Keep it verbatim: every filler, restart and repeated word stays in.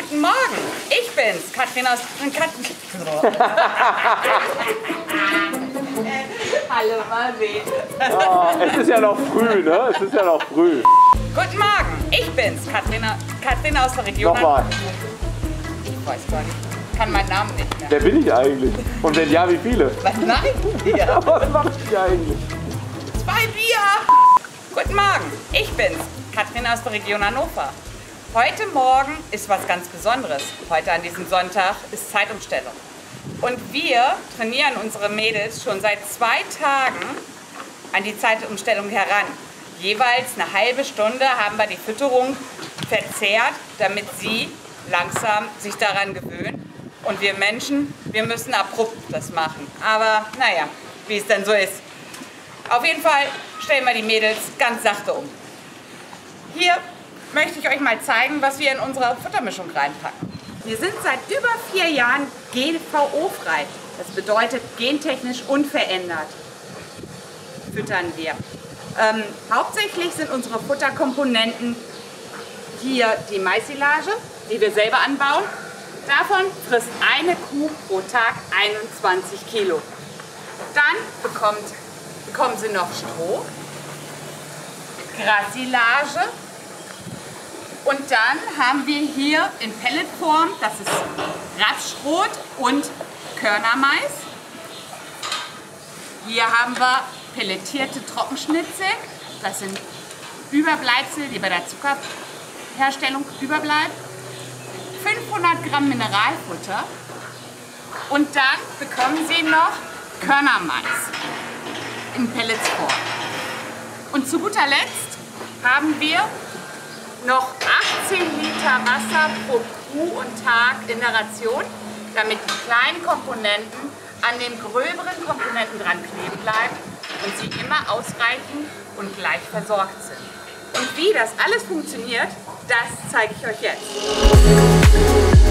Guten Morgen, ich bin's, Katrin aus... Kat Hallo Marvin. Oh, es ist ja noch früh, ne? Es ist ja noch früh. Guten Morgen, ich bin's, Katrin, Katrin aus der Region... Nochmal. Ich weiß gar nicht, ich kann meinen Namen nicht mehr. Wer bin ich eigentlich? Und wenn ja, wie viele? Was nein? Ja. Was mache ich hier eigentlich? Zwei Bier! Guten Morgen, ich bin's, Katrin aus der Region Hannover. Heute Morgen ist was ganz Besonderes. Heute an diesem Sonntag ist Zeitumstellung. Und wir trainieren unsere Mädels schon seit zwei Tagen an die Zeitumstellung heran. Jeweils eine halbe Stunde haben wir die Fütterung verzehrt, damit sie langsam sich daran gewöhnen. Und wir Menschen, wir müssen abrupt das machen. Aber naja, wie es dann so ist. Auf jeden Fall stellen wir die Mädels ganz sachte um. Hier möchte ich euch mal zeigen, was wir in unsere Futtermischung reinpacken. Wir sind seit über vier Jahren G V O-frei. Das bedeutet gentechnisch unverändert füttern wir. Ähm, hauptsächlich sind unsere Futterkomponenten hier die Maissilage, die wir selber anbauen. Davon frisst eine Kuh pro Tag einundzwanzig Kilo. Dann bekommt, bekommen sie noch Stroh, Grassilage. Und dann haben wir hier in Pelletform, das ist Rapsschrot und Körnermais. Hier haben wir pelletierte Trockenschnitzel, das sind Überbleibsel, die bei der Zuckerherstellung überbleiben. fünfhundert Gramm Mineralfutter und dann bekommen sie noch Körnermais in Pelletsform. Und zu guter Letzt haben wir noch achtzehn Liter Wasser pro Kuh und Tag in der Ration, damit die kleinen Komponenten an den gröberen Komponenten dran kleben bleiben und sie immer ausreichend und gleich versorgt sind. Und wie das alles funktioniert, das zeige ich euch jetzt.